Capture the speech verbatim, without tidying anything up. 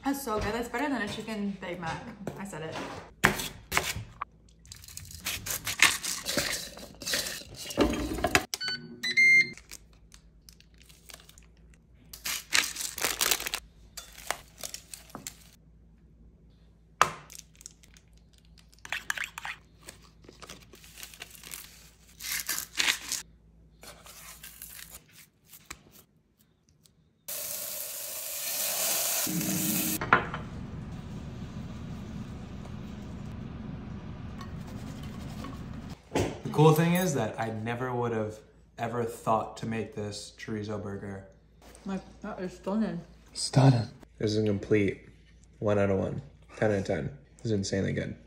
That's so good. That's better than a chicken Big Mac. I said it. The cool thing is that I never would have ever thought to make this chorizo burger. Like, that is stunning. Stunning. This is a complete one out of one. ten out of ten. This is insanely good.